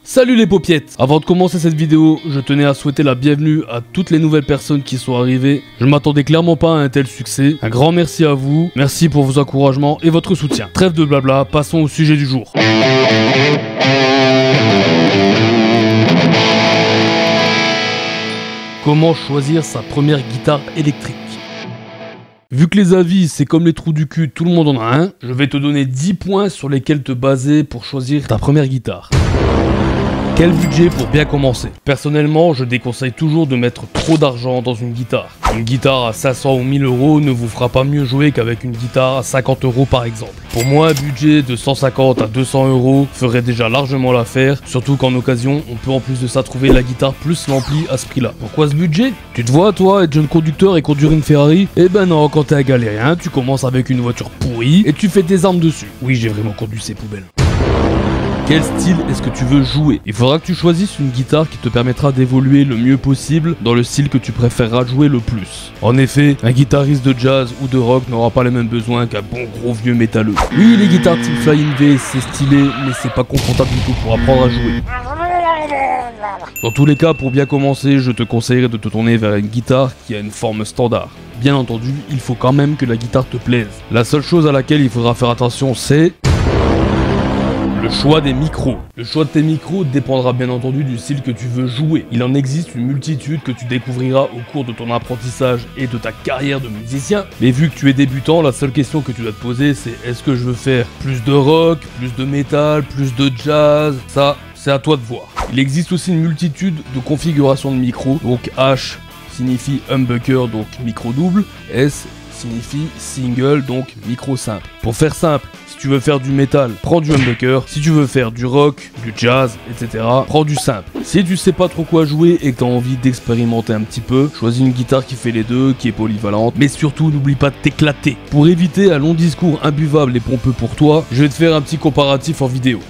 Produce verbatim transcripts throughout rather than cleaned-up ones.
Salut les paupiettes! Avant de commencer cette vidéo, je tenais à souhaiter la bienvenue à toutes les nouvelles personnes qui sont arrivées. Je ne m'attendais clairement pas à un tel succès. Un grand merci à vous, merci pour vos encouragements et votre soutien. Trêve de blabla, passons au sujet du jour. Comment choisir sa première guitare électrique? Vu que les avis c'est comme les trous du cul, tout le monde en a un, je vais te donner dix points sur lesquels te baser pour choisir ta première guitare. Quel budget pour bien commencer? Personnellement, je déconseille toujours de mettre trop d'argent dans une guitare. Une guitare à cinq cents ou mille euros ne vous fera pas mieux jouer qu'avec une guitare à cinquante euros par exemple. Pour moi, un budget de cent cinquante à deux cents euros ferait déjà largement l'affaire, surtout qu'en occasion, on peut en plus de ça trouver la guitare plus l'ampli à ce prix-là. Pourquoi ce budget? Tu te vois, toi, être jeune conducteur et conduire une Ferrari? Eh ben non, quand t'es un galérien, tu commences avec une voiture pourrie et tu fais tes armes dessus. Oui, j'ai vraiment conduit ces poubelles. Quel style est-ce que tu veux jouer? Il faudra que tu choisisses une guitare qui te permettra d'évoluer le mieux possible dans le style que tu préféreras jouer le plus. En effet, un guitariste de jazz ou de rock n'aura pas les mêmes besoins qu'un bon gros vieux métalleux. Oui, les guitares type Flying V, c'est stylé, mais c'est pas confortable du tout pour apprendre à jouer. Dans tous les cas, pour bien commencer, je te conseillerais de te tourner vers une guitare qui a une forme standard. Bien entendu, il faut quand même que la guitare te plaise. La seule chose à laquelle il faudra faire attention, c'est le choix des micros. Le choix de tes micros dépendra bien entendu du style que tu veux jouer. Il en existe une multitude que tu découvriras au cours de ton apprentissage et de ta carrière de musicien. Mais vu que tu es débutant, la seule question que tu dois te poser, c'est est-ce que je veux faire plus de rock, plus de métal, plus de jazz? Ça, c'est à toi de voir. Il existe aussi une multitude de configurations de micros. Donc H signifie humbucker, donc micro double. S signifie single, donc micro simple. Pour faire simple, si tu veux faire du métal, prends du humbucker. Si tu veux faire du rock, du jazz, et cetera, prends du simple. Si tu sais pas trop quoi jouer et que tu as envie d'expérimenter un petit peu, choisis une guitare qui fait les deux, qui est polyvalente, mais surtout n'oublie pas de t'éclater. Pour éviter un long discours imbuvable et pompeux pour toi, je vais te faire un petit comparatif en vidéo.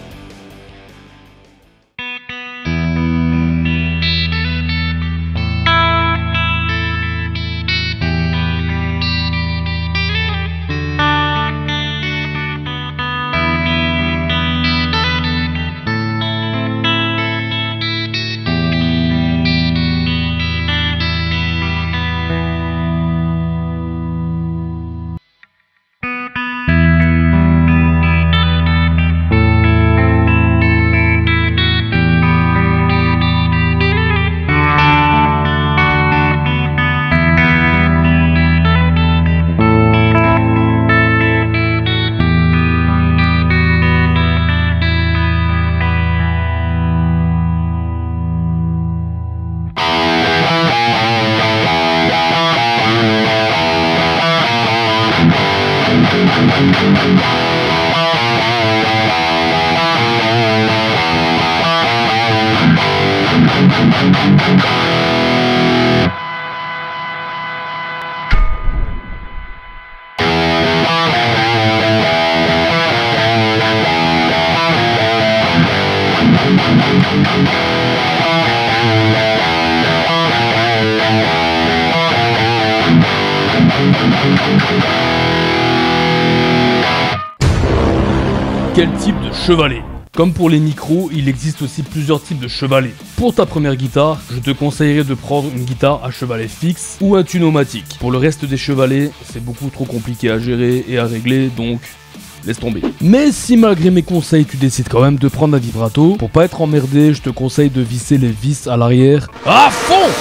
Quel type de chevalet? Comme pour les micros, il existe aussi plusieurs types de chevalets. Pour ta première guitare, je te conseillerais de prendre une guitare à chevalet fixe ou un tunomatique. Pour le reste des chevalets, c'est beaucoup trop compliqué à gérer et à régler, donc laisse tomber. Mais si malgré mes conseils, tu décides quand même de prendre un vibrato, pour pas être emmerdé, je te conseille de visser les vis à l'arrière à fond!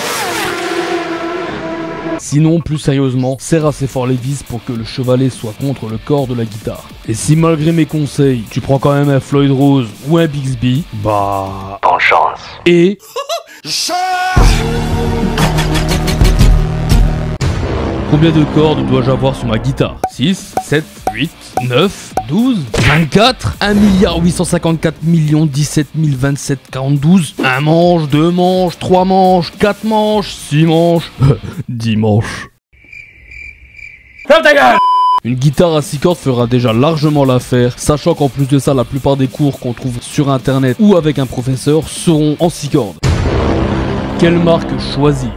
Sinon, plus sérieusement, serre assez fort les vis pour que le chevalet soit contre le corps de la guitare. Et si malgré mes conseils, tu prends quand même un Floyd Rose ou un Bixby, bah... bonne chance. Et... combien de cordes dois-je avoir sur ma guitare? six, sept, huit, neuf, douze, vingt-quatre, un milliard huit cent cinquante-quatre millions dix-sept mille vingt-sept quarante douze, un manche, deux manches, trois manches, quatre manches, six manches, dix manches. Ferme ta gueule! Une guitare à six cordes fera déjà largement l'affaire, sachant qu'en plus de ça, la plupart des cours qu'on trouve sur internet ou avec un professeur seront en six cordes. Quelle marque choisir?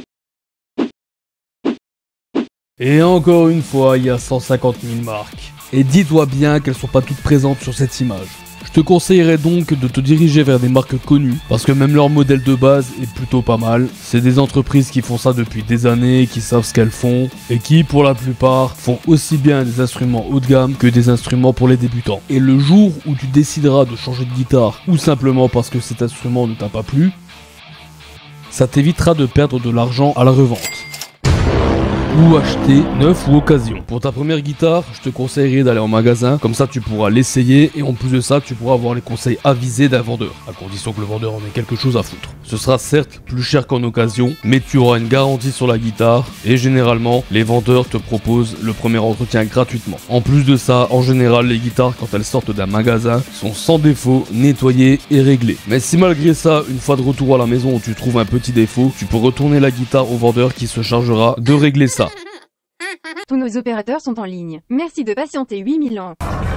Et encore une fois, il y a cent cinquante mille marques. Et dis-toi bien qu'elles sont pas toutes présentes sur cette image. Je te conseillerais donc de te diriger vers des marques connues, parce que même leur modèle de base est plutôt pas mal. C'est des entreprises qui font ça depuis des années, qui savent ce qu'elles font, et qui, pour la plupart, font aussi bien des instruments haut de gamme que des instruments pour les débutants. Et le jour où tu décideras de changer de guitare, ou simplement parce que cet instrument ne t'a pas plu, ça t'évitera de perdre de l'argent à la revente. Ou acheter neuf ou occasion. Pour ta première guitare, je te conseillerais d'aller en magasin, comme ça tu pourras l'essayer et en plus de ça tu pourras avoir les conseils avisés d'un vendeur, à condition que le vendeur en ait quelque chose à foutre. Ce sera certes plus cher qu'en occasion, mais tu auras une garantie sur la guitare et généralement les vendeurs te proposent le premier entretien gratuitement. En plus de ça, en général les guitares quand elles sortent d'un magasin sont sans défaut, nettoyées et réglées. Mais si malgré ça, une fois de retour à la maison où tu trouves un petit défaut, tu peux retourner la guitare au vendeur qui se chargera de régler ça. Tous nos opérateurs sont en ligne. Merci de patienter huit mille ans.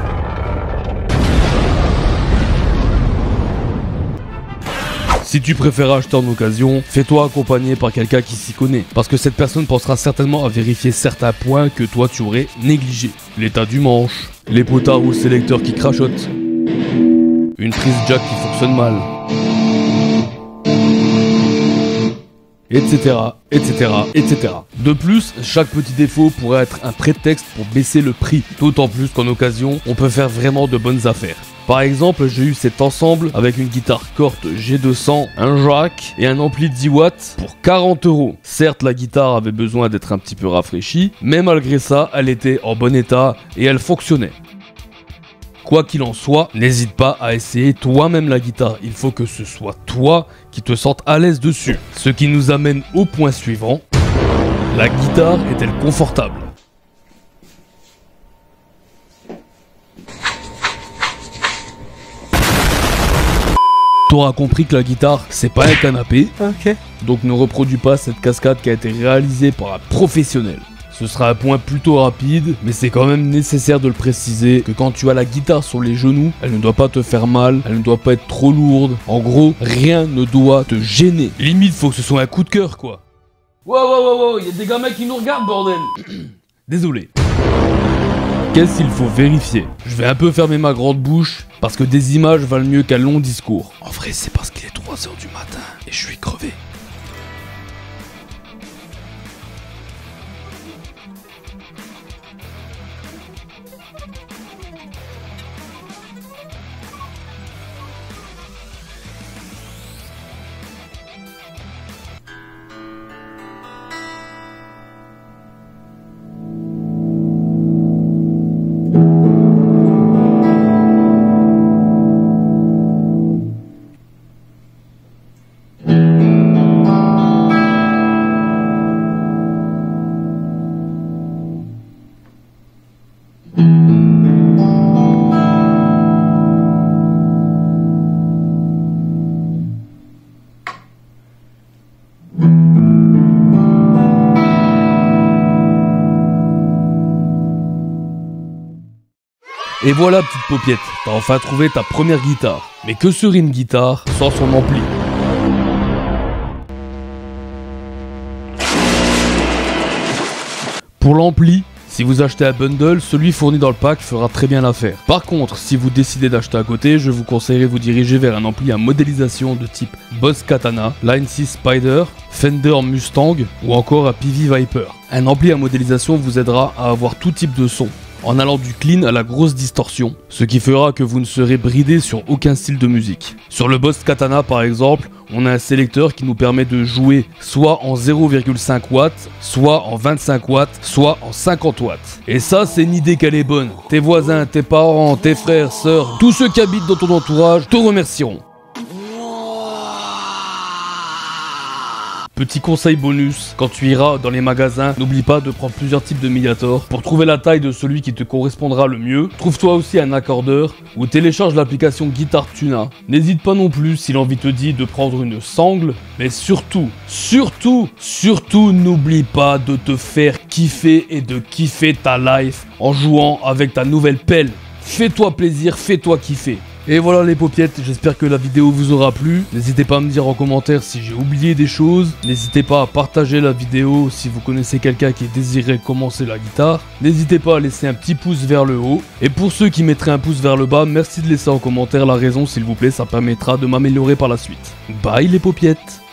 Si tu préfères acheter en occasion, fais-toi accompagner par quelqu'un qui s'y connaît, parce que cette personne pensera certainement à vérifier certains points que toi tu aurais négligés. L'état du manche, les potards ou le sélecteur qui crachotent, une prise jack qui fonctionne mal, etc, etc, et cetera. De plus, chaque petit défaut pourrait être un prétexte pour baisser le prix, d'autant plus qu'en occasion, on peut faire vraiment de bonnes affaires. Par exemple, j'ai eu cet ensemble avec une guitare Corte G deux cents, un jack et un ampli de dix watts pour quarante euros. Certes, la guitare avait besoin d'être un petit peu rafraîchie, mais malgré ça, elle était en bon état et elle fonctionnait. Quoi qu'il en soit, n'hésite pas à essayer toi-même la guitare. Il faut que ce soit toi qui te sentes à l'aise dessus. Ce qui nous amène au point suivant. La guitare est-elle confortable ? T'auras compris que la guitare, c'est pas un canapé. Ok. Donc ne reproduis pas cette cascade qui a été réalisée par un professionnel. Ce sera un point plutôt rapide, mais c'est quand même nécessaire de le préciser que quand tu as la guitare sur les genoux, elle ne doit pas te faire mal, elle ne doit pas être trop lourde. En gros, rien ne doit te gêner. Limite, faut que ce soit un coup de cœur, quoi. Wow, wow, wow, wow, il y a des gamins qui nous regardent, bordel. Désolé. Qu'est-ce qu'il faut vérifier? Je vais un peu fermer ma grande bouche, parce que des images valent mieux qu'un long discours. En vrai, c'est parce qu'il est trois heures du matin, et je suis crevé. Et voilà, petite paupiette, t'as enfin trouvé ta première guitare. Mais que serait une guitare sans son ampli? Pour l'ampli, si vous achetez un bundle, celui fourni dans le pack fera très bien l'affaire. Par contre, si vous décidez d'acheter à côté, je vous conseillerais de vous diriger vers un ampli à modélisation de type Boss Katana, Line six Spider, Fender Mustang ou encore un P V Viper. Un ampli à modélisation vous aidera à avoir tout type de son, en allant du clean à la grosse distorsion, ce qui fera que vous ne serez bridé sur aucun style de musique. Sur le Boss Katana par exemple, on a un sélecteur qui nous permet de jouer soit en zéro virgule cinq watts, soit en vingt-cinq watts, soit en cinquante watts. Et ça, c'est une idée qu'elle est bonne. Tes voisins, tes parents, tes frères, sœurs, tous ceux qui habitent dans ton entourage te remercieront. Petit conseil bonus, quand tu iras dans les magasins, n'oublie pas de prendre plusieurs types de médiators pour trouver la taille de celui qui te correspondra le mieux. Trouve-toi aussi un accordeur ou télécharge l'application Guitar Tuna. N'hésite pas non plus si l'envie te dit de prendre une sangle, mais surtout, surtout, surtout n'oublie pas de te faire kiffer et de kiffer ta life en jouant avec ta nouvelle pelle. Fais-toi plaisir, fais-toi kiffer. Et voilà les paupiettes, j'espère que la vidéo vous aura plu. N'hésitez pas à me dire en commentaire si j'ai oublié des choses. N'hésitez pas à partager la vidéo si vous connaissez quelqu'un qui désirait commencer la guitare. N'hésitez pas à laisser un petit pouce vers le haut. Et pour ceux qui mettraient un pouce vers le bas, merci de laisser en commentaire la raison s'il vous plaît, ça permettra de m'améliorer par la suite. Bye les paupiettes.